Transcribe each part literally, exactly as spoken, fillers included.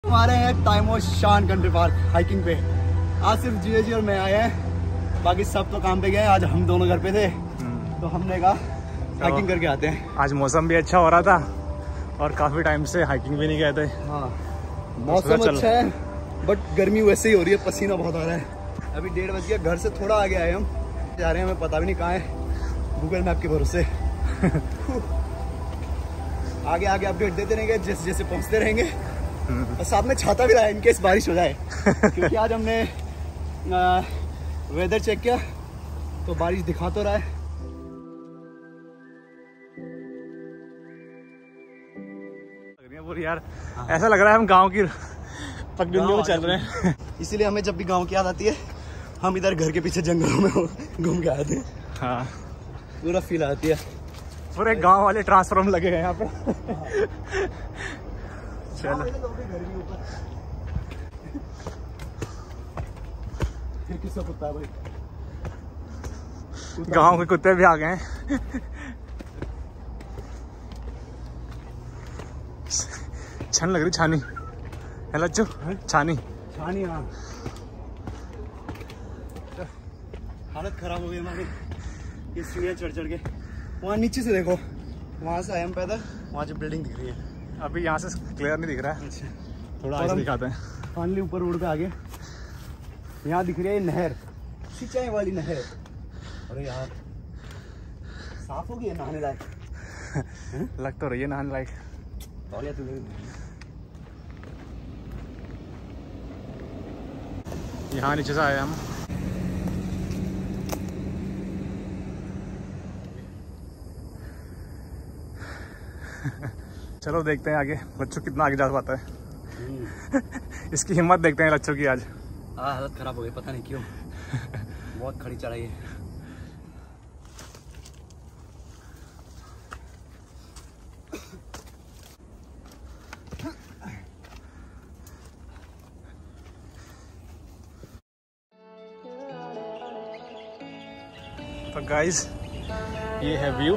हमारे हैं ताइमो शान कंट्री पार्क हाइकिंग पे। आज सिर्फ जियो जी और मैं आए हैं, बाकी सब तो काम पे गए। आज हम दोनों घर पे थे तो हमने कहा हाइकिंग करके आते हैं। आज मौसम भी अच्छा हो रहा था और काफी टाइम से हाइकिंग भी नहीं गए थे। हाँ मौसम अच्छा है बट गर्मी वैसे ही हो रही है, पसीना बहुत आ रहा है। अभी डेढ़ बज गया, घर से थोड़ा आगे आए हम, जा रहे हैं, हमें पता भी नहीं कहाँ है, गूगल मैप के भरोसे आगे आगे अपडेट देते रहेंगे जैसे जैसे पहुँचते रहेंगे। और साथ में छाता भी रहा है इनकेस बारिश हो जाए क्योंकि आज हमने आ, वेदर चेक किया तो बारिश दिखा तो रहा है। यार ऐसा लग रहा है हम गांव की पगडंडियों में चल रहे हैं। इसीलिए हमें जब भी गांव की याद आती है हम इधर घर के पीछे जंगलों में घूम के आते हैं। हाँ पूरा फील आती है, पूरे गांव वाले ट्रांसफार्म लगे हैं यहाँ पे। चलो किसका कुत्ता है भाई? गांव के कुत्ते भी आ गए हैं। छन लग रही छानी है लज्जू, छानी छानी। हाँ हालत खराब हो गई हमारी ये सीढ़ियाँ चढ़ चढ़ के। वहाँ नीचे से देखो, वहाँ से आए हम पैदल, वहाँ जो बिल्डिंग दिख रही है। अभी यहाँ से क्लियर नहीं दिख रहा है, अच्छा थोड़ा आगे दिखाते हैं। फाइनली ऊपर रोड पे आ गए, यहाँ दिख रही है नहर, सिंचाई वाली नहर। अरे यार साफ हो गई है, नहाने लायक लग तो रही है नहाने लायक। यहाँ नीचे से आए हम। चलो देखते हैं आगे लच्छू कितना आगे जा पाता है। इसकी हिम्मत देखते हैं लच्छू की आज। हाँ हालत खराब हो गई, पता नहीं क्यों। बहुत खड़ी चढ़ाई है। तो गाइस ये है व्यू।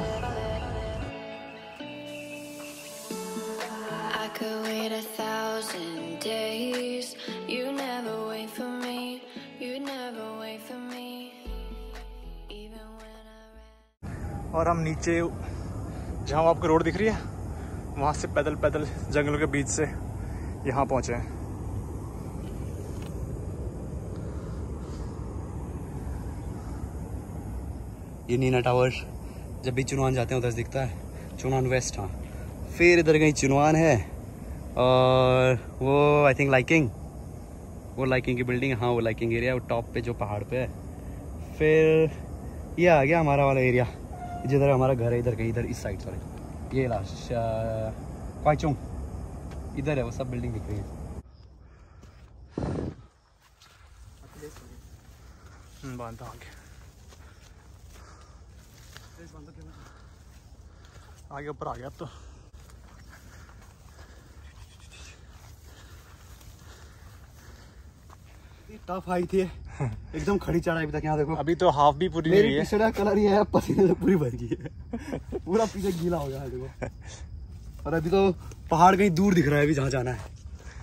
और हम नीचे जहाँ आपको रोड दिख रही है वहाँ से पैदल पैदल जंगलों के बीच से यहाँ पहुँचे हैं। ये नीना टावर जब भी चुनवान जाते हैं उधर से दिखता है, चुनवान वेस्ट। हाँ फिर इधर कहीं चुनवान है और वो आई थिंक लाइकिंग, वो लाइकिंग की बिल्डिंग। हाँ वो लाइकिंग एरिया, वो टॉप पे जो पहाड़ पे है। फिर ये आ गया हमारा वाला एरिया जिधर हमारा घर है, इधर कहीं इधर इस साइड। सॉरी ये लास्ट क्वाइचोंग इधर है, वो सब बिल्डिंग दिख रही है। बांधा आगे आगे ऊपर आ गया अब तो। टफ हाइट थी एकदम, खड़ी चढ़ाई अभी तक। यहाँ देखो अभी तो हाफ भी पूरी मेरी नहीं है। टी-शर्ट का कलर ये है, पसीने से पूरी भर गई है। पूरा पीछे गीला हो गया है देखो। और अभी तो पहाड़ कहीं दूर दिख रहा है अभी जहाँ जाना है।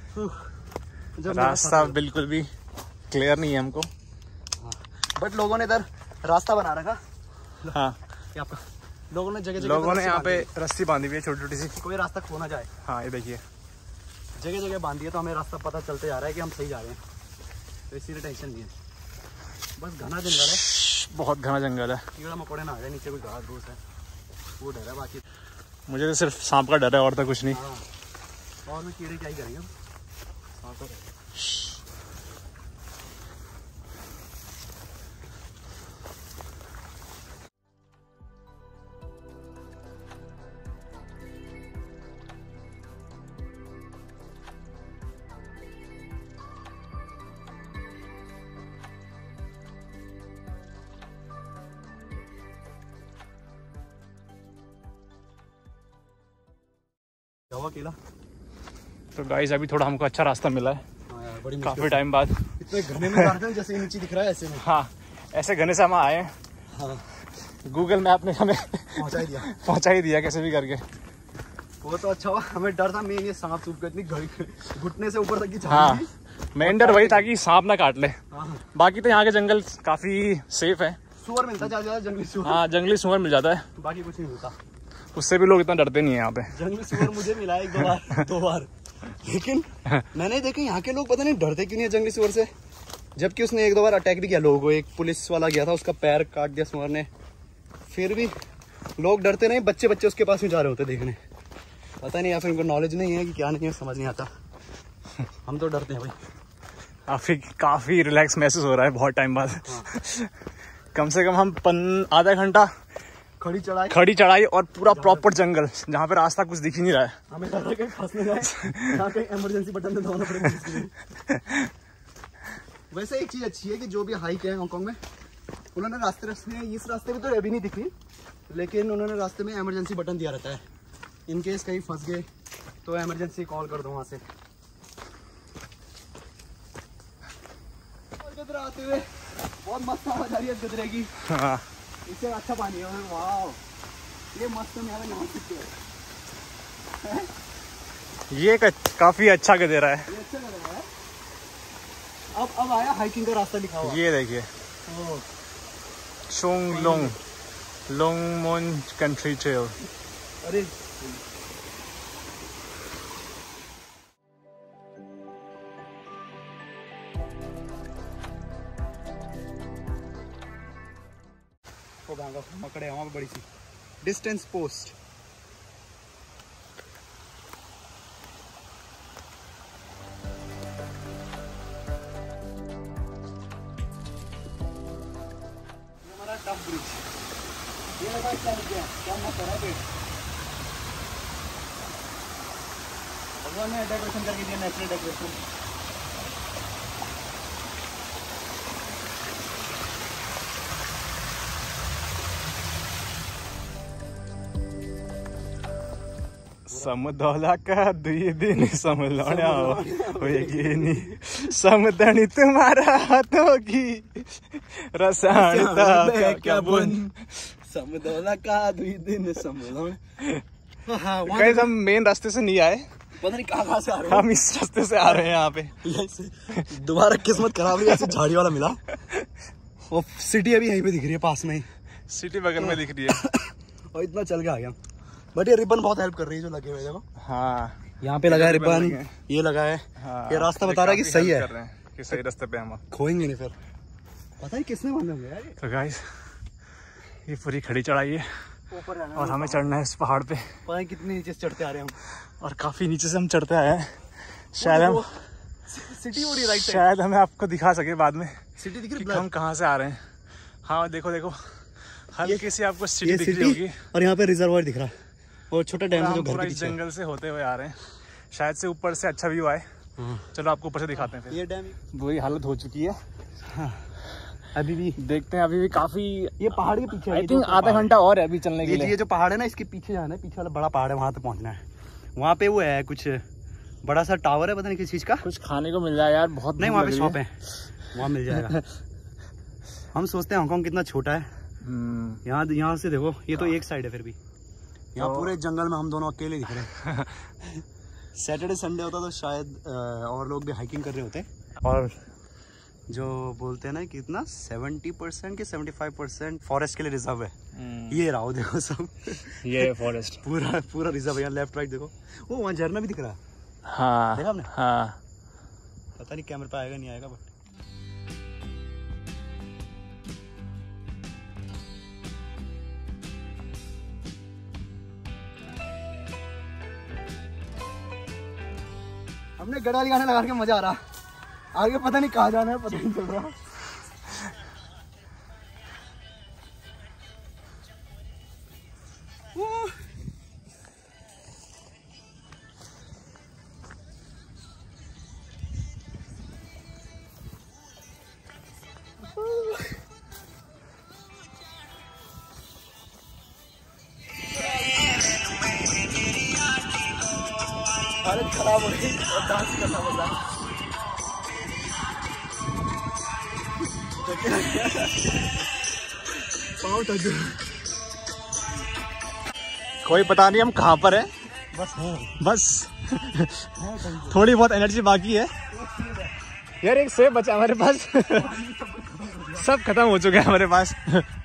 रास्ता बिल्कुल भी क्लियर नहीं है हमको। बट लोगों ने इधर रास्ता बना रखा। हाँ आपका लोगों ने जगह जगह लोगों ने यहाँ पे रस्सी बांधी हुई है छोटी छोटी सी, कोई रास्ता खो ना जाए। हाँ ये देखिए जगह जगह बांधी है तो हमें रास्ता पता चलते जा रहा है कि हम सही जा रहे हैं, तो इसीलिए टेंशन नहीं है। बस घना जंगल है, बहुत घना जंगल है। कीड़ा मकोड़े ना आ गए, नीचे कोई घास घूस है वो डर है। बाकी मुझे तो सिर्फ सांप का डर है और तो कुछ नहीं। हाँ और में कीड़े क्या ही करेंगे हम, सांप तो अकेला। तो गाइस अभी थोड़ा हमको अच्छा रास्ता मिला है। हाँ यार, बड़ी काफी टाइम बाद। इतने घने में काटते हैं जैसे नीचे दिख रहा है ऐसे में। हाँ ऐसे घने से हम आए हैं। हाँ गूगल मैप ने हमें पहुंचा ही दिया पहुंचा ही दिया कैसे भी करके। वो तो अच्छा हुआ, हमें डर था मेन ये सांप सूप का, इतनी घुटने से ऊपर तक की झाड़ी हाँ थी। मेन डर वही था कि सांप ना काट ले। हाँ। बाकी तो यहाँ के जंगल काफी सेफ है। सुअर मिलता ज्यादा ज्यादा, जंगली सुअर। हाँ जंगली सुअर मिल जाता है, बाकी कुछ नहीं मिलता। उससे भी लोग इतना डरते नहीं है यहाँ पे। जंगली सुअर मुझे मिला एक दो बार दो बार लेकिन मैंने देखा यहाँ के लोग पता नहीं डरते क्यों नहीं है जंगली सुअर से, जबकि उसने एक दो बार अटैक भी किया लोगों को। एक पुलिस वाला गया था, उसका पैर काट दिया सुअर ने, फिर भी लोग डरते नहीं। बच्चे बच्चे उसके पास में जा रहे होते देखने, पता नहीं या फिर उनको नॉलेज नहीं है कि क्या नहीं है, समझ नहीं आता। हम तो डरते हैं भाई। काफी काफी रिलैक्स महसूस हो रहा है बहुत टाइम बाद। हाँ। कम से कम हम पन आधा घंटा खड़ी चढ़ाई खड़ी चढ़ाई और पूरा प्रॉपर जंगल जहाँ पे रास्ता कुछ दिख ही नहीं रहा है। हमें लग रहा है कहीं फंसने जाए, यहाँ कहीं इमरजेंसी बटन दबाना पड़ेगा। वैसे एक चीज अच्छी है कि जो भी हाइक है हांगकांग में, उन्होंने रास्ते रास्ते इस रास्ते में तो अभी नहीं दिख रही, लेकिन उन्होंने रास्ते में इमरजेंसी बटन दिया रहता है। इन केस कहीं फंस गए तो इमरजेंसी कॉल कर दो वहाँ से। और गदरा आते हुए बहुत मस्त आवाज आ रही है गदरे की। हाँ। इससे अच्छा पानी है। वाह ये मस्त है, यहाँ नहा सकते हैं। ये काफी अच्छा गदेरा है। ये अच्छा लग रहा है। अब अब आया हाइकिंग का रास्ता लिखा हुआ। ये देखिए चोंग लोंग लोंगमोन कंट्री ट्रेल। अरे मकड़े वहाँ पे बड़ी सी डिस्टेंस पोस्ट। हमारा टफ ब्रिज, ये लगा क्या क्या क्या मत है पेड़। भगवान ने डेकोरेशन करके दिया, नेचुरल डेकोरेशन। समदौला का दुई दिन समलौना होएगी समदनी तुम्हारा हाथों की रसायनता का क्या बुन। समदौला का दुई दिन समलौना। हाँ, गाइस हम मेन रास्ते से नहीं आए, पता नहीं कहाँ कहाँ से आ रहे हैं। हम इस रास्ते से आ रहे हैं यहाँ पे। दोबारा किस्मत खराब हुई, ऐसे झाड़ी वाला मिला। और सिटी अभी यहीं पे दिख रही है पास में ही, सिटी बगल में दिख रही है। और इतना चल के आ गया। बट ये रिबन बहुत हेल्प कर रही है जो लगे हुए देखो। हाँ यहाँ पे लगा है रिबन, ये लगा है। हाँ, ये रास्ता बता रहा है कि सही है, कि सही रास्ते पे हम खोएंगे नहीं फिर। पता है किसने बांधे होंगे यार। तो गाइस ये पूरी खड़ी चढ़ाई है ऊपर जाना और हमें चढ़ना है इस पहाड़ पे। पता है कितने नीचे से चढ़ते आ रहे हैं हम, और काफी नीचे से हम चढ़ते आए हैं। शायद हम सिटी हो रही राइट साइड, शायद हमें आपको दिखा सके बाद में सिटी दिख रही है हम कहाँ से आ रहे हैं। हाँ देखो देखो हल्की सी आपको सिटी दिख रही होगी, और यहाँ पे रिजर्वायर दिख रहा है और छोटा डैम है जो घर के पीछे। जंगल से होते हुए आ रहे हैं, शायद से ऊपर से अच्छा व्यू आए। चलो आपको ऊपर से दिखाते हैं। ये डैम बुरी हालत हो चुकी है। हाँ, अभी भी देखते हैं, अभी भी काफी ये पहाड़ के पीछे आई थिंक आधा घंटा और है अभी चलने के लिए। ये जो पहाड़ है ना इसके पीछे जाना है, पीछे वाला बड़ा पहाड़ है, वहां तक पहुंचना है। वहाँ पे वो है कुछ बड़ा सा टावर है, पता नहीं किस चीज का। कुछ खाने को मिल जाए यार, बहुत नहीं वहाँ पे शॉप है, वहाँ मिल जाएगा। हम सोचते हैं हांगकांग कितना छोटा है। यहाँ यहाँ से देखो, ये तो एक साइड है, फिर भी यहाँ तो... पूरे जंगल में हम दोनों अकेले दिख रहे हैं। सैटरडे संडे होता तो शायद और लोग भी हाइकिंग कर रहे होते। और जो बोलते हैं ना कितना सेवेंटी परसेंट के सेवेंटी फाइव परसेंट फॉरेस्ट के लिए रिजर्व है। ये रहा देखो सब ये फॉरेस्ट पूरा पूरा रिजर्व है। यहाँ लेफ्ट राइट देखो, वो वहाँ झरना भी दिख रहा है। हाँ देखा आपने? हाँ पता नहीं कैमरे पे आएगा नहीं आएगा, बट हमने गड़ाली गाने लगा के मजा आ रहा। आगे पता नहीं कहाँ जाना है, पता नहीं चल रहा। हालत खराब हो गई और डांस करना पड़ा। कोई पता नहीं हम कहाँ पर है, बस बस थोड़ी बहुत एनर्जी बाकी है यार। एक सेब बचा हमारे पास। सब खत्म हो चुके हैं हमारे पास।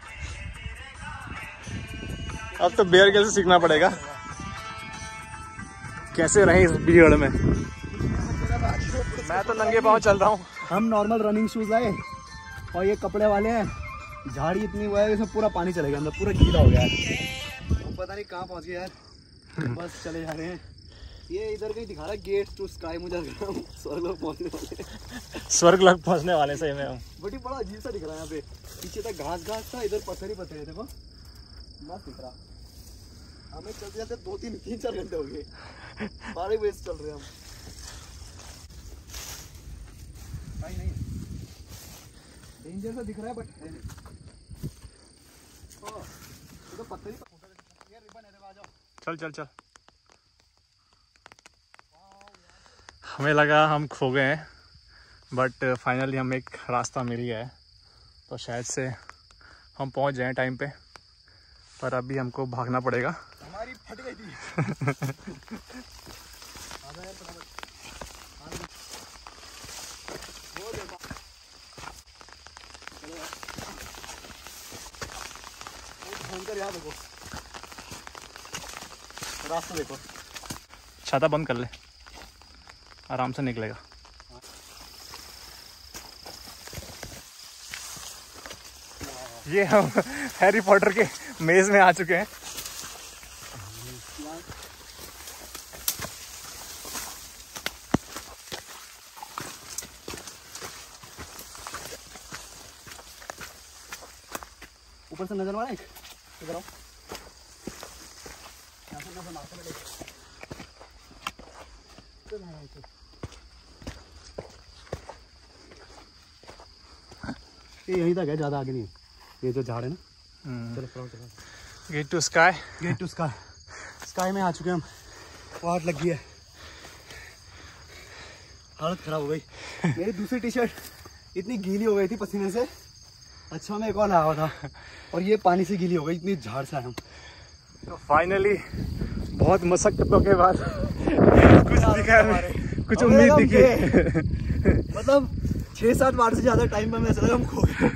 अब तो बेयर कैसे सीखना पड़ेगा, कैसे रहे इस भीड़ में। मैं तो नंगे पाँव चल रहा हूँ। हम नॉर्मल रनिंग शूज लाए और ये कपड़े वाले हैं। झाड़ी इतनी हुआ है इसमें पूरा पानी चलेगा अंदर, पूरा गीला हो गया है। तो पता नहीं कहाँ पहुँच गए यार, बस चले जा रहे हैं। ये इधर कहीं दिखा रहा है गेट टू स्काई। मुझे स्वर्ग लोग पहुँचने वाले, स्वर्ग लोग पहुँचने वाले सही में। बट ये बड़ा अजीब सा दिख रहा है यहाँ पे। पीछे तक घास घास था, इधर पत्थर ही पत्थर है। देखो मस्त दिख रहा। हमें चलते चलते दो तीन तीन चार घंटे हो गए, बारह बजे चल रहे हैं हम। नहीं नहीं डेंजर सा दिख रहा है बट है नहीं। तो पत्थर ही ये रिबन है। आ जाओ, चल चल चल। हमें लगा हम खो गए हैं बट फाइनली हमें एक रास्ता मिल गया है, तो शायद से हम पहुंच जाएं टाइम पे। पर अभी हमको भागना पड़ेगा। हमारी फट गई थी। यार देखो रास्ता देखो। छाता बंद कर ले, आराम से निकलेगा। ये हम हैरी पॉटर के मेज में आ चुके हैं। ऊपर से नजर मारा एक इधर आओ। यहाँ से नजर मारते हैं। ये यहीं तक है, ज्यादा आगे नहीं है। ये जो झाड़ है ना। चलो चलो चलो। Get to sky, get to sky. Sky में आ चुके हैं हम। वाट लग गई है, हालत खराब हो गई। मेरी दूसरी टी शर्ट इतनी गीली हो गई थी पसीने से। अच्छा मैं एक और आया था और ये पानी से गीली हो गई, इतनी झाड़ से आए हम। तो फाइनली बहुत मशक्कतों के बाद कुछ दिखा, कुछ उम्मीद दिखी। मतलब छह सात बार से ज्यादा टाइम में ऐसा लगा हम खो गए।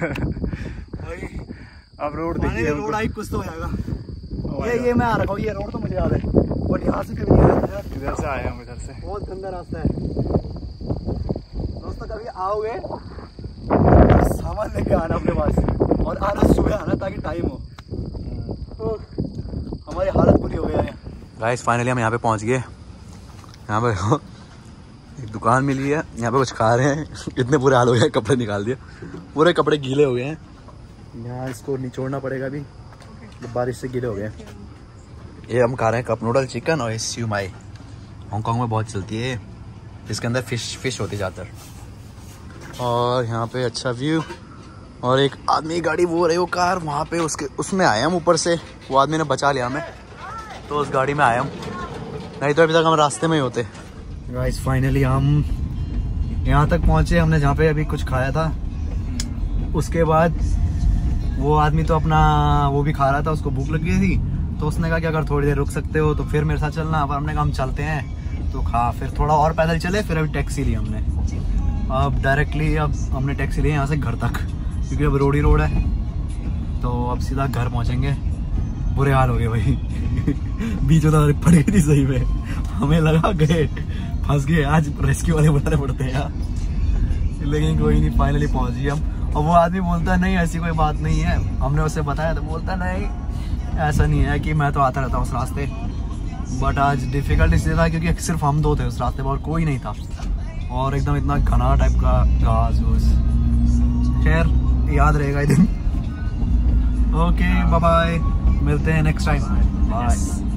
अब रोड देखिए, रोड आई कुछ तो हो जाएगा। oh ये ये मैं आ रखा हूँ, ये रोड तो मुझे याद है बट यहाँ से कभी नहीं आया। इधर से आए हम, इधर से। बहुत गंदा रास्ता है दोस्तों। कभी आओगे सामान लेके आना अपने पास और आना सुबह आना ताकि टाइम हो। तो हमारी हालत बुरी हो गई है। गाइस फाइनली हम यहाँ पे पहुँच गए। यहाँ पे एक दुकान मिली है, यहाँ पे कुछ खा रहे हैं। इतने बुरे हाल हो गए, कपड़े निकाल दिए, पूरे कपड़े गीले हो गए हैं। यहाँ इसको निचोड़ना पड़ेगा अभी, बारिश से गीले हो गए। ये हम खा रहे हैं कप नूडल चिकन और स्यू माई। हांगकांग में बहुत चलती है, इसके अंदर फिश फिश होती ज़्यादातर। और यहाँ पे अच्छा व्यू। और एक आदमी गाड़ी वो रही वो कार वहाँ पे, उसके उसमें आए हम ऊपर से। वो आदमी ने बचा लिया हमें, तो उस गाड़ी में आए हम, नहीं तो अभी तक हम रास्ते में ही होते। गाइस फाइनली हम यहाँ तक पहुँचे। हमने जहाँ पे अभी कुछ खाया था, उसके बाद वो आदमी तो अपना वो भी खा रहा था, उसको भूख लग गई थी। तो उसने कहा कि अगर थोड़ी देर रुक सकते हो तो फिर मेरे साथ चलना। पर हमने कहा हम चलते हैं, तो खा फिर थोड़ा और पैदल चले। फिर अभी टैक्सी ली हमने। अब डायरेक्टली अब हमने टैक्सी ली यहाँ से घर तक, क्योंकि अब रोड ही रोड है। तो अब सीधा घर पहुँचेंगे। बुरे हाल हो गए भाई। बीच में पड़ गई थी सही में, हमें लगा गए फंस गए। आज रेस्क्यू वाले बुलाने पड़ते हैं यार, लेकिन कोई नहीं, फाइनली पहुँच गए हम। और वो आदमी बोलता है नहीं ऐसी कोई बात नहीं है। हमने उससे बताया तो बोलता नहीं ऐसा नहीं है, कि मैं तो आता रहता हूँ उस रास्ते। बट आज डिफिकल्ट इसलिए था क्योंकि सिर्फ हम दो थे उस रास्ते पर और कोई नहीं था, और एकदम इतना घना टाइप का घास घूस। खैर याद रहेगा ये दिन। ओके बाय बाय, मिलते हैं नेक्स्ट टाइम। बाय।